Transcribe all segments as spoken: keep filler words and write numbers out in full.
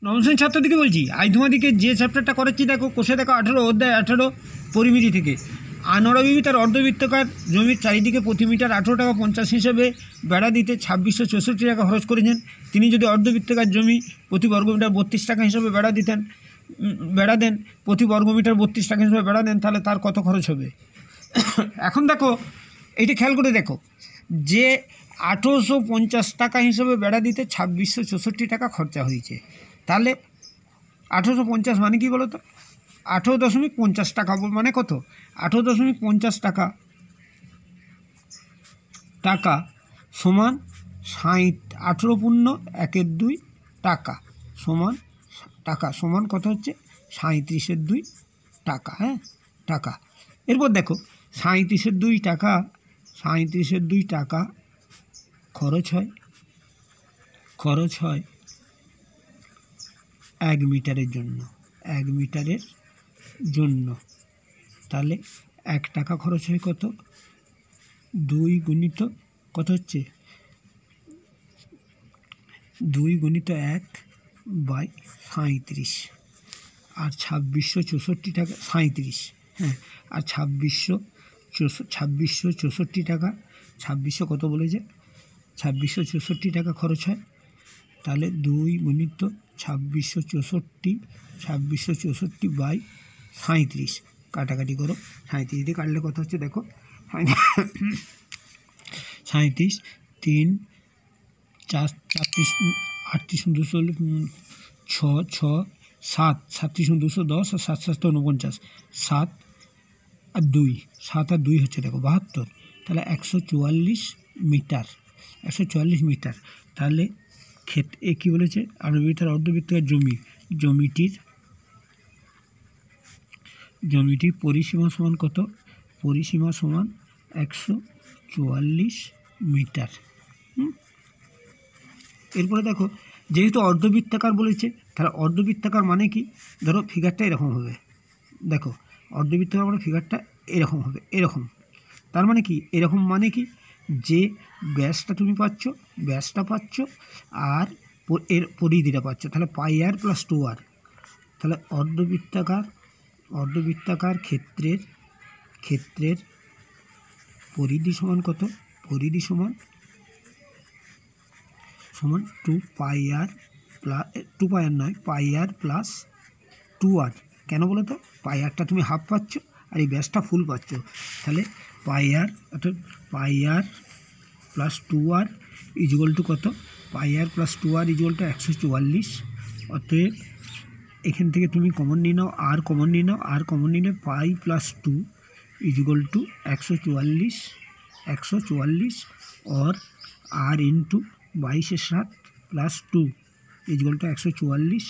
নবম শ্রেণীর ছাত্রদিকে বলছি, আজ তোমাদিকে যে চ্যাপ্টারটা করাচ্ছি দেখো, কোষে দেখো আঠেরো অধ্যায় আঠেরো পরিমিতি থেকে। আনোয়ারা বিবি তার অর্ধবৃত্তাকার জমির চারিদিকে প্রতি মিটার আঠেরো টাকা পঞ্চাশ হিসেবে বেড়া দিতে ছাব্বিশশো চৌষট্টি টাকা খরচ করেছেন। তিনি যদি অর্ধবৃত্তাকার জমি প্রতি বর্গমিটার বত্রিশ টাকা হিসেবে বেড়া দিতেন বেড়া দেন প্রতি বর্গমিটার বত্রিশ টাকা হিসেবে বেড়া দেন তাহলে তার কত খরচ হবে? এখন দেখো এইটা খেয়াল করে দেখো যে আঠেরোশো পঞ্চাশ টাকা হিসেবে বেড়া দিতে ছাব্বিশশো চৌষট্টি টাকা খরচা হয়েছে। তাহলে আঠেরোশো পঞ্চাশ মানে কি বলো তো? আঠেরো দশমিক পঞ্চাশ টাকা মানে কত? আঠেরো দশমিক পঞ্চাশ টাকা টাকা সমান ষাট আঠেরো পূর্ণ একের দুই টাকা সমান টাকা সমান কত হচ্ছে? সাঁত্রিশের দুই টাকা। হ্যাঁ, টাকা। এরপর দেখো সাঁত্রিশের দুই টাকা সাঁত্রিশের দুই টাকা খরচ হয় খরচ হয় এক মিটারের জন্য এক মিটারের জন্য তাহলে এক টাকা খরচ হয় কত? দুই গুণিত কত হচ্ছে? দুই গুণিত এক বাই সাঁত্রিশ আর ছাব্বিশশো চৌষট্টি টাকা সাঁত্রিশ হ্যাঁ আর ছাব্বিশশো চৌষট্টি ছাব্বিশশো চৌষট্টি টাকা ছাব্বিশশো কত বলেছে? ছাব্বিশশো চৌষট্টি টাকা খরচ হয়। তাহলে দুই গুণিত ছাব্বিশশো চৌষট্টি ছাব্বিশশো চৌষট্টি বাই সাঁত্রিশ কাটাকাটি করো। সাঁত্রিশ দিয়ে কাটলে কত হচ্ছে দেখো? সাঁত্রিশ তিন চার চারত্রিশ আটত্রিশ দুশো ছ ছ সাত সাতত্রিশ দুশো দশ আর সাত সাত উনপঞ্চাশ সাত আর দুই সাত আর দুই হচ্ছে দেখো বাহাত্তর। তাহলে একশো চুয়াল্লিশ মিটার একশো চুয়াল্লিশ মিটার তাহলে ক্ষেত এ কী বলেছে? আনুবিতার অর্ধবৃত্তাকার জমি জমিটির জমিটির পরিসীমা সমান কত? পরিসীমা সমান একশো চুয়াল্লিশ মিটার। হুম এরপরে দেখো যেহেতু অর্ধবৃত্তাকার বলেছে তাহলে অর্ধবৃত্তাকার মানে কি? ধরো ফিগারটা এরকম হবে, দেখো অর্ধবৃত্তাকার মানে ফিগারটা এরকম হবে, এরকম। তার মানে কি? এরকম মানে কি? যে ব্যাসটা তুমি পাচ্ছ ব্যাসটা পাচ্ছ আর এর পরিধিটা পাচ্ছ, তাহলে পাই আর প্লাস টু আর। তাহলে অর্ধবৃত্তাকার অর্ধবৃত্তাকার ক্ষেত্রের ক্ষেত্রের পরিধি সমান কত? পরিধি সমান সমান two pi r plus two pi r নয় পাই আর প্লাস টু আর। কেন বলো তো? পাই আরটা তুমি হাফ পাচ্ছ আর এই ব্যাসটা ফুল পাচ্ছ। তাহলে পাই আর অর্থাৎ pi r plus two r equal to কত? Pi r plus two r equal to একশো চুয়াল্লিশ। অতএব এখান থেকে তুমি কমন নিয়ে নাও, আর কমন নিয়ে নাও আর কমন নিলে pi plus two equal to একশো চুয়াল্লিশ একশো চুয়াল্লিশ অর আর ইন্টু বাইশের সাত প্লাস টু ইজুয়াল টু একশো চুয়াল্লিশ।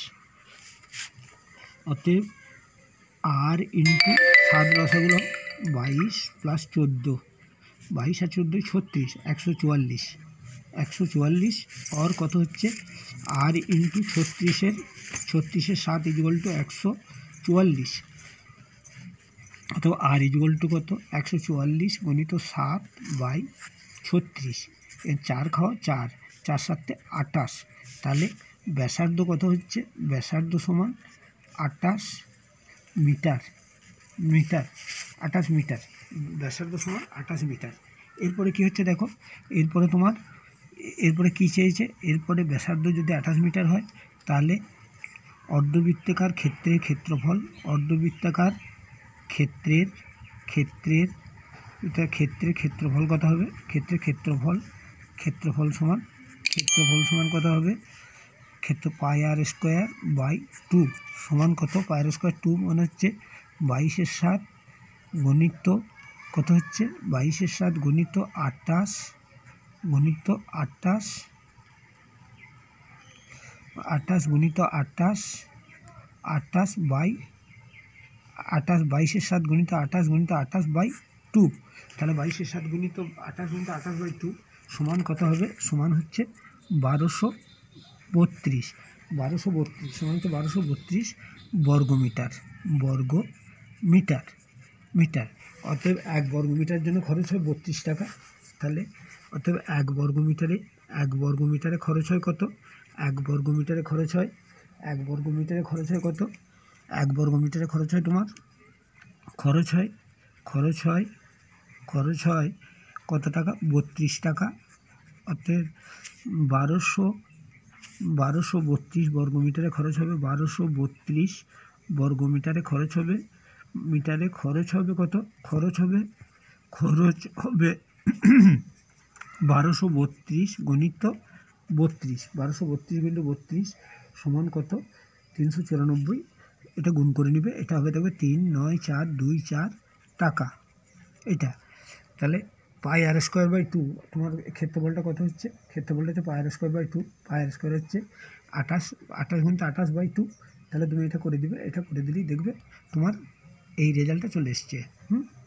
অতএব আর ইন্টু সাত রসাগুলো বাইশ প্লাস চোদ্দো বাইশ আর চোদ্দোই ছত্রিশ একশো চুয়াল্লিশ একশো চুয়াল্লিশ অর কত হচ্ছে? আর ইন্টু ছত্রিশের ছত্রিশের সাত ইজুয়াল টু একশো চুয়াল্লিশ। অথবা আর ইজুয়াল টু কত? একশো চুয়াল্লিশ গণিত সাত বাই ছত্রিশ। এর চার খাওয়া চার চার সাতে আটাশ। তাহলে ব্যাসার্ধ কত হচ্ছে? ব্যাসার্ধ সমান আটাশ মিটার মিটার আটাশ মিটার ব্যাসার্ধ সমান আটাশ মিটার। এরপরে কি হচ্ছে দেখো, এরপরে তোমার এরপরে কী চেয়েছে? এরপরে ব্যাসার্ধ যদি আঠাশ মিটার হয় তাহলে অর্ধবৃত্তাকার ক্ষেত্রের ক্ষেত্রফল অর্ধবৃত্তাকার ক্ষেত্রের ক্ষেত্রের ক্ষেত্রের ক্ষেত্রফল কত হবে? ক্ষেত্রের ক্ষেত্রফল ক্ষেত্রফল সমান ক্ষেত্রফল সমান কত হবে? ক্ষেত্র pi r square by two সমান কত? পাই আর স্কোয়ার টু মানে হচ্ছে বাইশের সাত গণিত কত হচ্ছে? বাইশের সাত গণিত আটাশ গণিত আটাশ আটাশ গণিত আটাশ আটাশ বাই আটাশ বাইশের সাত গণিত আটাশ গণিত আটাশ বাই টু। তাহলে বাইশের সাত গণিত আটাশ গণিত আটাশ বাই টু সমান কত হবে? সমান হচ্ছে বারোশো বত্রিশ বারোশো বত্রিশ সমান হচ্ছে বারোশো বত্রিশ বর্গমিটার বর্গ মিটার মিটার। অতএব এক বর্গমিটার জন্য খরচ হয় বত্রিশ টাকা। তাহলে অতএব এক বর্গমিটারে এক বর্গমিটারে খরচ হয় কত? এক বর্গমিটারে খরচ হয় এক বর্গ মিটারে খরচ হয় কত? এক বর্গ মিটারে খরচ হয় তোমার খরচ হয় খরচ হয় খরচ হয় কত টাকা? বত্রিশ টাকা। অর্থাৎ বারোশো বারোশো বত্রিশ বর্গ মিটারে খরচ হবে বারোশো বত্রিশ বর্গ মিটারে খরচ হবে মিটারে খরচ হবে কত? খরচ হবে খরচ হবে বারোশো বত্রিশ গণিত বত্রিশ বারোশো বত্রিশ গুণিত বত্রিশ সমান কত? তিনশো চুরানব্বই। এটা গুণ করে নিবে, এটা হবে দেখবে তিন নয় চার দুই চার টাকা। এটা তাহলে pi r square by two তোমার ক্ষেত্রফলটা কত হচ্ছে? ক্ষেত্রফলটা হচ্ছে pi r square by two. Pi r square হচ্ছে আঠাশ আঠাশ গুণিত আঠাশ বাই টু। তাহলে তুমি এটা করে দিবে, এটা করে দিলেই দেখবে তোমার এই রেজাল্টটা চলে এসছে। হুম